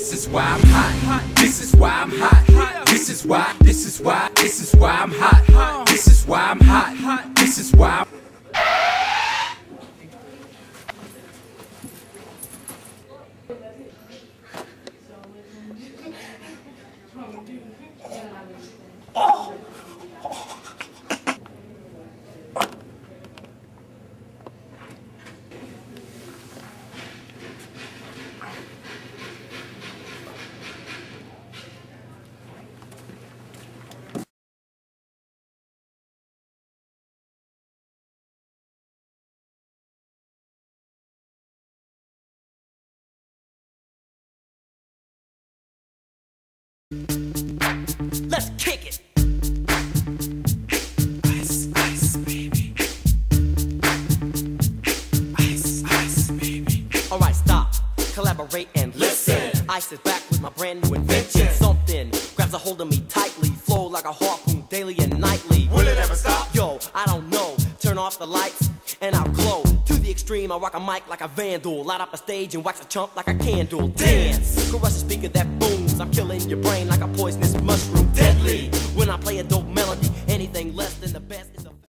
This is why I'm hot. This is why I'm hot. This is why I'm hot. This is why I'm hot. This is why I'm Let's kick it. ice, ice, baby. Ice, ice, baby. Alright, stop, collaborate and listen. Ice is back with my brand new invention. Something grabs a hold of me tightly, flow like a harpoon daily and nightly. Will it ever stop? Yo, I don't know. Turn off the lights and I'll glow. To the extreme, I rock a mic like a vandal. Light up a stage and wax a chump like a candle. Dance, crush a speaker that booms. I'm killing your brain like a poisonous